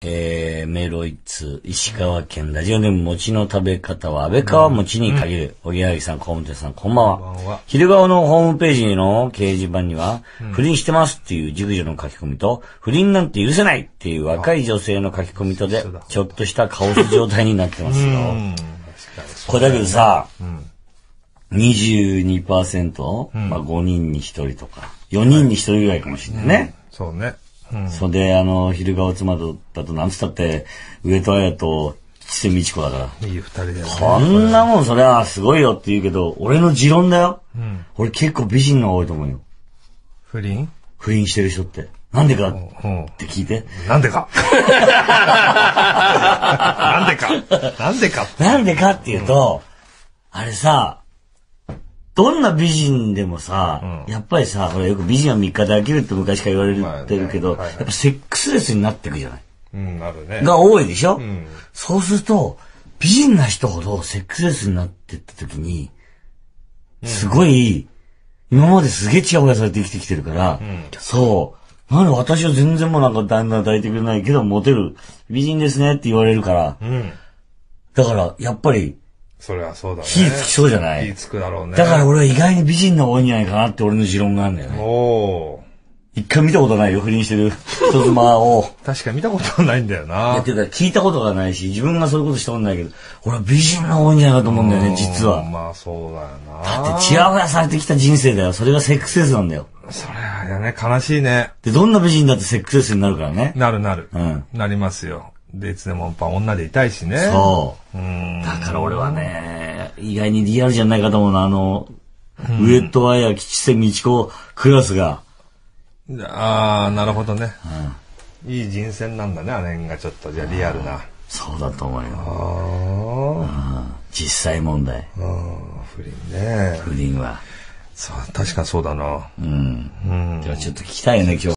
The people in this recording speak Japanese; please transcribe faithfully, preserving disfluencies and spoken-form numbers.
えー、メールを一通、石川県ラジオネーム餅の食べ方は安倍川餅に限る。おぎやはぎさん、小本さん、こんばんは。こんばんは。昼顔のホームページの掲示板には、うん、不倫してますっていう熟女の書き込みと、不倫なんて許せないっていう若い女性の書き込みとで、ちょっとしたカオス状態になってますよ。これだけどさ、うん、にじゅうにパーセント、うん、まあごにんにひとりとか、よにんにひとりぐらいかもしれないね。 うん、そうね。うん、 それで、あの、昼顔妻だと、なんつったって、上戸彩と吉瀬美智子だから。 いい二人だよね。 こんなもん、それはすごいよって言うけど、俺の持論だよ。うん、俺結構美人が多いと思うよ。 不倫不倫してる人って。なんでかって聞いて。 なんでかなんでかなんでかなんでかっていうと、うん、あれさ、どんな美人でもさ、うん、やっぱりさ、ほらよく美人はみっかで飽きるって昔から言われてるけど、まあねはいはい、やっぱセックスレスになっていくじゃない。 うん、なるね。 が多いでしょ、うん、そうすると、美人な人ほどセックスレスになっていった時に、すごい、うん、今まですげえチヤホヤされて生きてきてるから、うん、そう、なんで私は全然もうなんか旦那抱いてくれないけど、モテる美人ですねって言われるから、うん、だから、やっぱり、 それはそうだね。 火つきそうじゃない？ 火つくだろうね。 だから俺は意外に美人の多いんじゃないかなって俺の持論があるんだよね。おー。一回見たことないよ、不倫してる人妻を。 確かに見たことないんだよな。 いや、ていうか聞いたことがないし、自分がそういうことしたことないけど、俺は美人が多いんじゃないかと思うんだよね、実は。 まあそうだよな。 だってチヤホヤされてきた人生だよ。それがセックスレスなんだよ。 それはね、悲しいね。 で、どんな美人だってセックスレスになるからね。 なるなる。うん。なりますよ。で、いつでもやっぱ女でいたいしね。 そう。うん。だから俺はね、意外にリアルじゃないかと思うな、あの、上戸彩、吉瀬美智子クラスが。 ああ、なるほどね。うん、いい人選なんだね、あの辺がちょっと、じゃあリアルな。 そうだと思うよ。あ実際問題。 不倫ね。 不倫は。 そう、確かにそうだな。 うん。うん、ではちょっと聞きたいよね、今日。